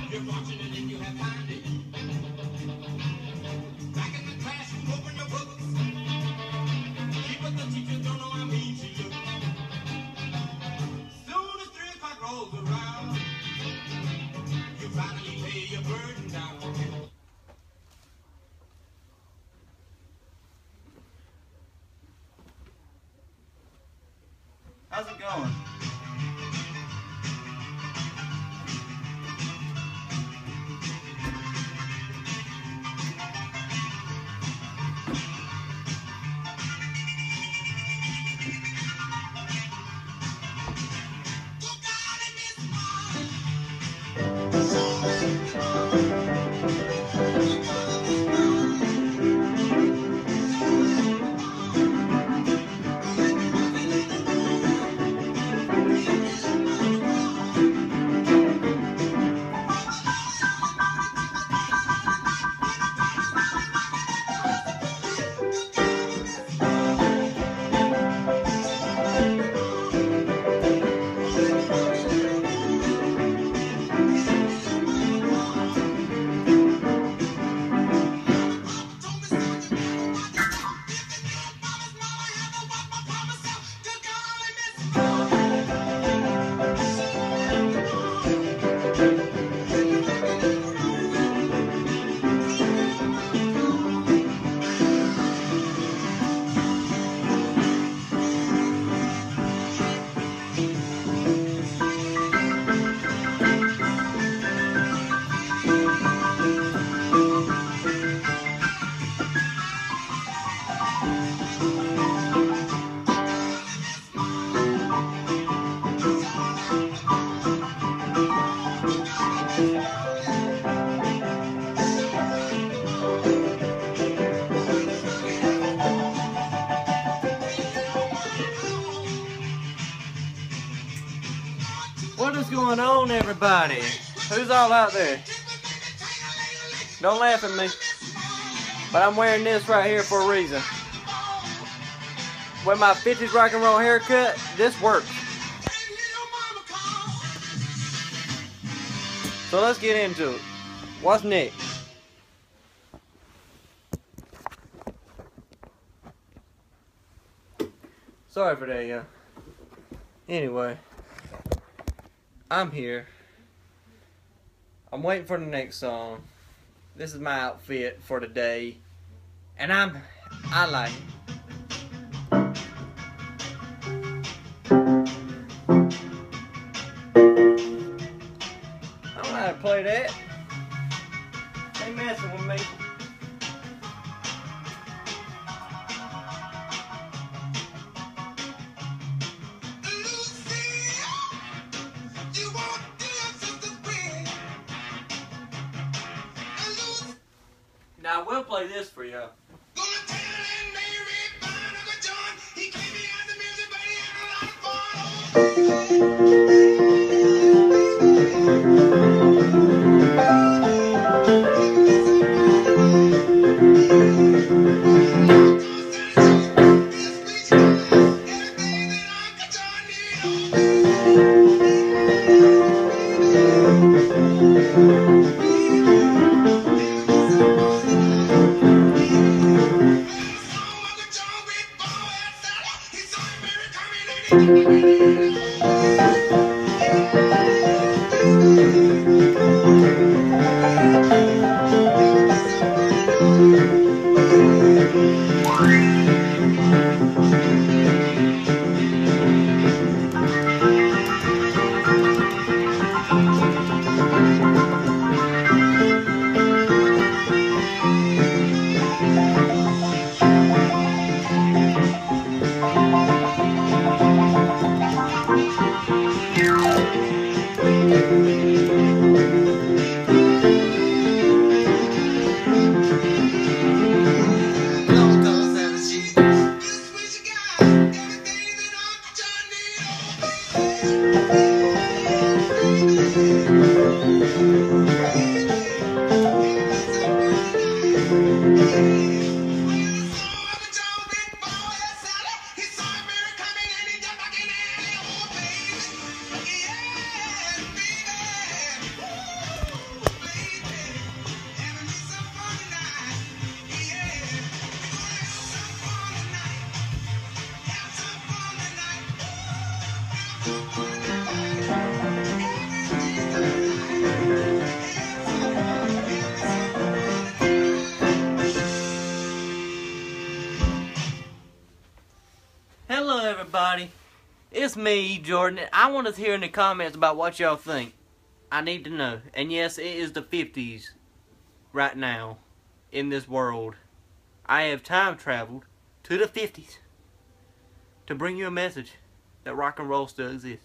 You're fortunate if you have found it. Back in the classroom, open your books. See what the teachers don't know how mean she looks. Soon as 3 o'clock rolls around, you finally lay your burden down. How's it going? What is going on, everybody? Who's all out there? Don't laugh at me. But I'm wearing this right here for a reason. With my 50s rock and roll haircut, this works. So let's get into it. What's next? Sorry for that, y'all. Anyway, I'm here. I'm waiting for the next song. This is my outfit for the day. And I like it. I don't know how to play that. They messing with me. Now I will play this for you. just me, Jordan. I want to hear in the comments about what y'all think. I need to know. And yes, it is the 50s right now in this world. I have time traveled to the 50s to bring you a message that rock and roll still exists.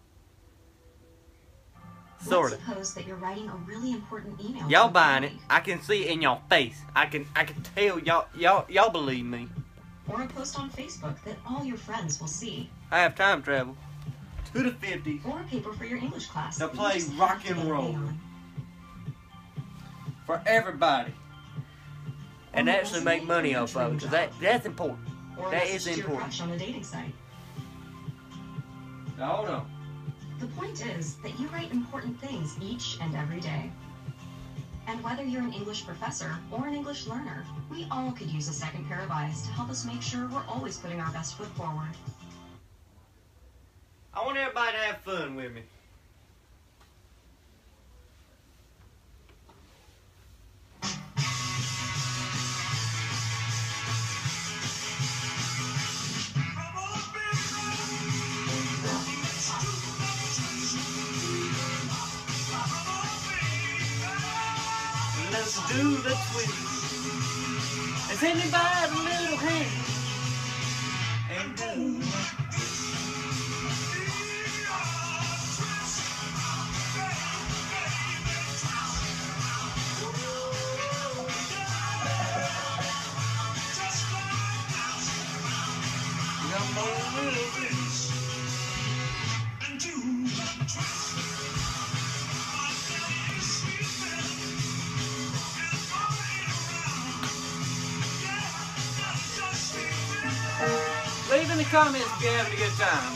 Sort of. Let's suppose that you're writing a really important email. Y'all buying it. I can see it in y'all face. I can tell y'all believe me. Or a post on Facebook that all your friends will see. I have time travel to the 50s Or a paper for your English class. to that you play just have rock to and get roll A on. for everybody. And Or a actually make resume money for your off of it, dream because job. that's important. Or a that message is to your important. crush on a dating site. Now, hold on. The point is that you write important things each and every day. And whether you're an English professor or an English learner, we all could use a second pair of eyes to help us make sure we're always putting our best foot forward. I want everybody to have fun with me. Let's do the twist. Is anybody a little hand? And do. Come on, little twist. And do the twist. Leave in the comments if you're having a good time.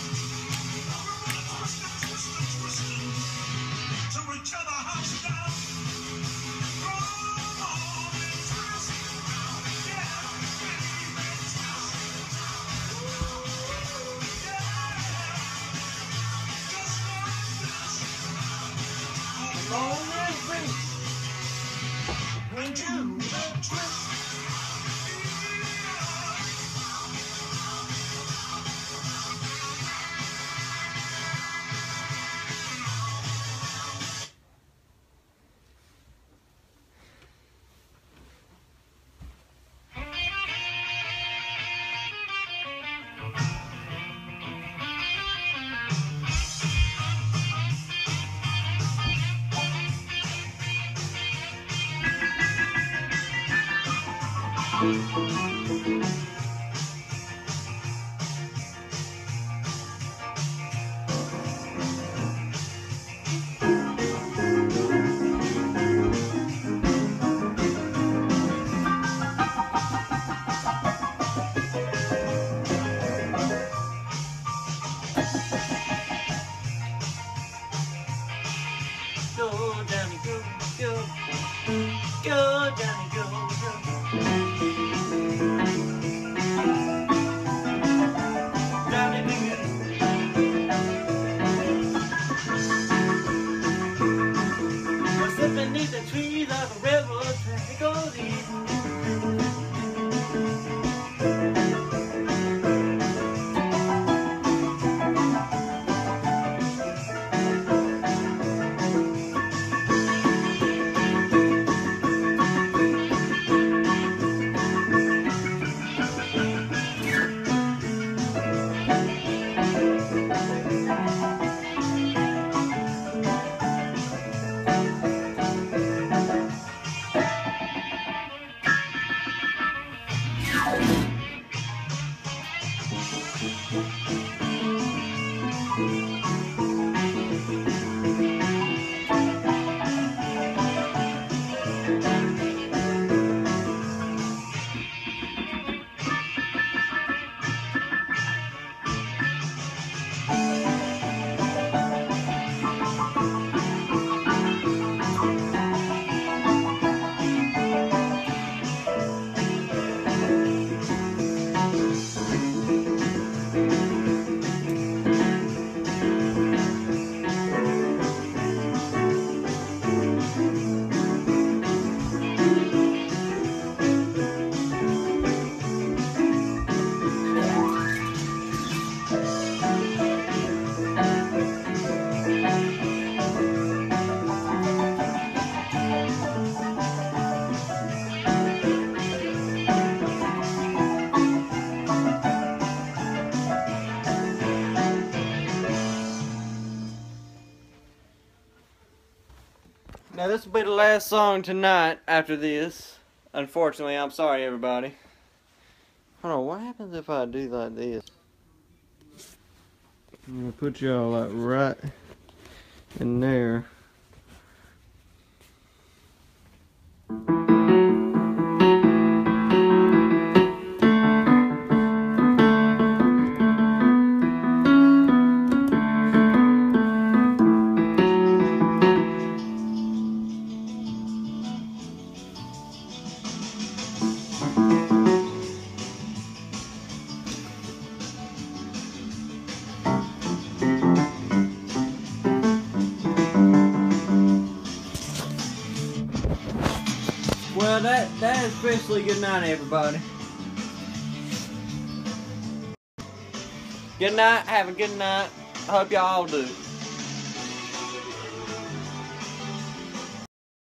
Come on, everybody. When you twist. Go, Johnny, go, go. Go, Johnny, go, go. Johnny, do it. We're sitting beneath the trees of a railroad track. It goes easy. Now this will be the last song tonight after this. Unfortunately, I'm sorry everybody. Hold on, what happens if I do like this? I'm gonna put y'all like right in there. Well, that is officially good night, everybody. Good night. Have a good night. I hope y'all do.